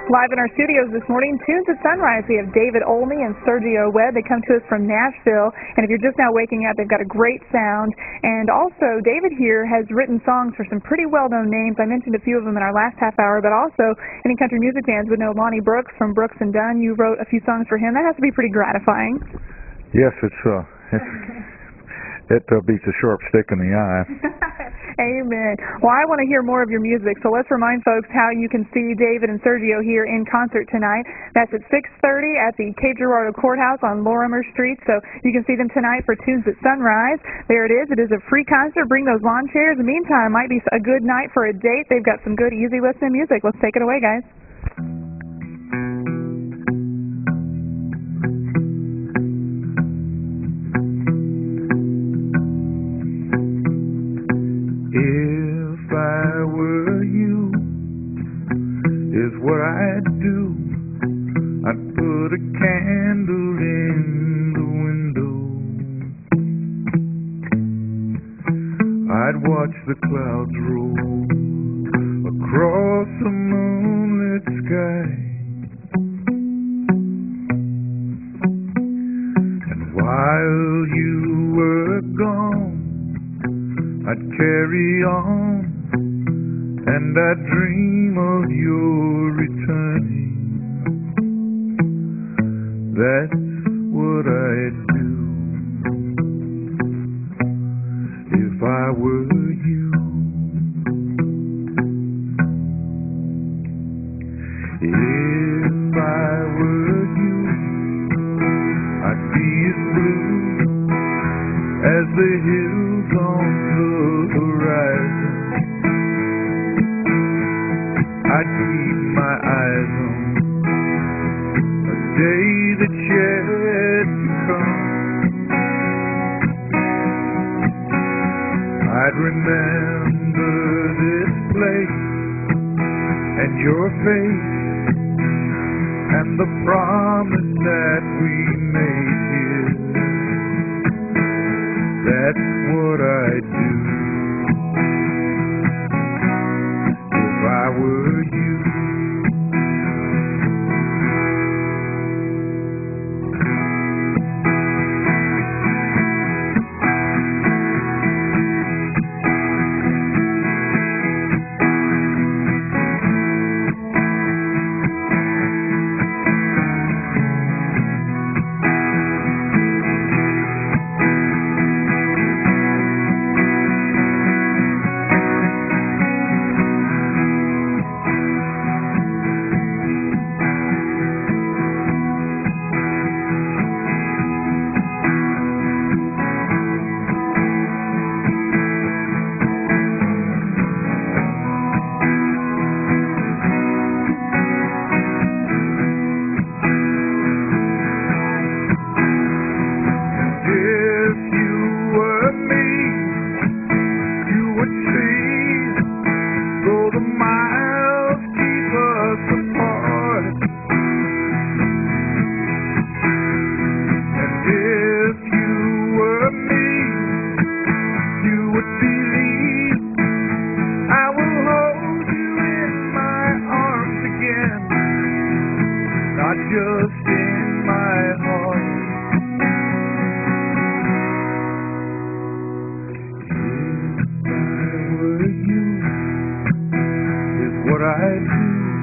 Live in our studios this morning, Tunes at Sunrise, we have David Olney and Sergio Webb. They come to us from Nashville, and if you're just now waking up, they've got a great sound. And also, David here has written songs for some pretty well-known names. I mentioned a few of them in our last half hour, but also any country music fans would know Lonnie Brooks from Brooks and Dunn. You wrote a few songs for him. That has to be pretty gratifying. Yes, it beats a sharp stick in the eye. Amen. Well, I want to hear more of your music, so let's remind folks how you can see David and Sergio here in concert tonight. That's at 6:30 at the Cape Girardeau Courthouse on Lorimer Street, so you can see them tonight for Tunes at Sunrise. There it is. It is a free concert. Bring those lawn chairs. In the meantime, it might be a good night for a date. They've got some good, easy listening music. Let's take it away, guys. If I were you, is what I'd do. I'd put a candle in the window. I'd watch the clouds roll across the moonlit sky. And while you were gone, I'd carry on, and I'd dream of your returning. That's what I'd do if I were you. If I were you, I'd be as blue as the hills on the horizon. I'd keep my eyes on a day that's yet to come. I'd remember this place and your face and the promise that we made here. That's what I'd do if I were you. Just in my heart. If I were you, is what I'd do.